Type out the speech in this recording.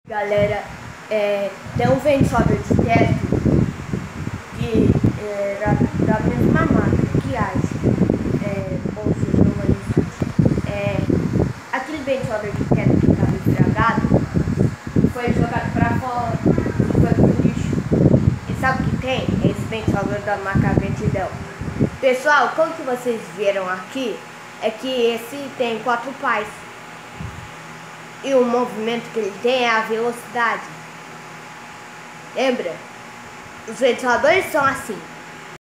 Galera, tem um ventilador de teto que era da mesma marca que ou seja, aquele ventilador de teto que estava estragado foi jogado para fora, foi pro lixo. E sabe o que tem? Esse ventilador da marca Ventilão. Pessoal, como que vocês viram aqui, é que esse tem 4 pás. E o movimento que ele tem é a velocidade. Lembra? Os ventiladores são assim.